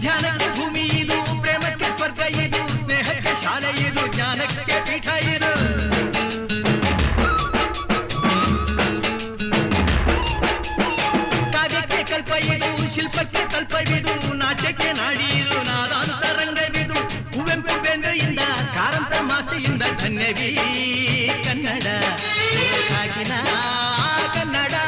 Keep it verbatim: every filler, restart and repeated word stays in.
ಧ್ಯಾನಕ್ಕೆ ಭೂಮಿ ಇದು, ಪ್ರೇಮಕ್ಕೆ ಸ್ವರ್ಗ ಇದು, ಸ್ನೇಹಕ್ಕೆ ಶಾಲೆ ಇದು, ಜ್ಞಾನಕ್ಕೆ ಪೀಠ ಇದು. ಕಾವ್ಯಕ್ಕೆ ಕಲ್ಪ ಇದು, ಶಿಲ್ಪಕ್ಕೆ ತಲ್ಪವಿದು, ನಾಟ್ಯಕ್ಕೆ ನಾಡಿದು, ನಾದಾಂತರಂಗವಿದು. ಕುವೆಂಪು ಬೇಂದ್ರೆಯಿಂದ ಕಾರಂತ ಮಾಸ್ತಿಯಿಂದ ಧನ್ಯವೀ ಕನ್ನಡ, ಕಾಗಿನ ಕನ್ನಡ.